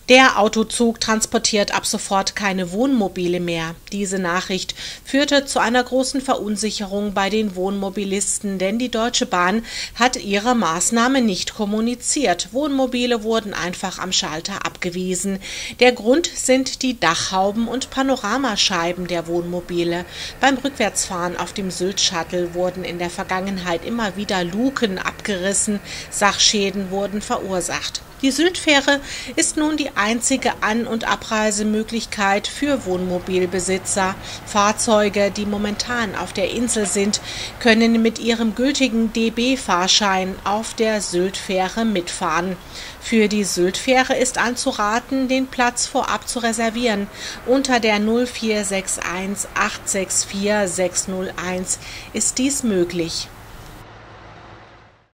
Der Autozug transportiert ab sofort keine Wohnmobile mehr. Diese Nachricht führte zu einer großen Verunsicherung bei den Wohnmobilisten, denn die Deutsche Bahn hat ihre Maßnahme nicht kommuniziert. Wohnmobile wurden einfach am Schalter abgewiesen. Der Grund sind die Dachhauben und Panoramascheiben der Wohnmobile. Beim Rückwärtsfahren auf dem Sylt-Shuttle wurden in der Vergangenheit immer wieder Luken abgerissen. Sachschäden wurden verursacht. Die Sylt-Fähre ist nun die einzige An- und Abreisemöglichkeit für Wohnmobilbesitzer. Fahrzeuge, die momentan auf der Insel sind, können mit ihrem gültigen DB-Fahrschein auf der Sylt-Fähre mitfahren. Für die Sylt-Fähre ist anzuraten, den Platz vorab zu reservieren. Unter der 0461 864 601 ist dies möglich.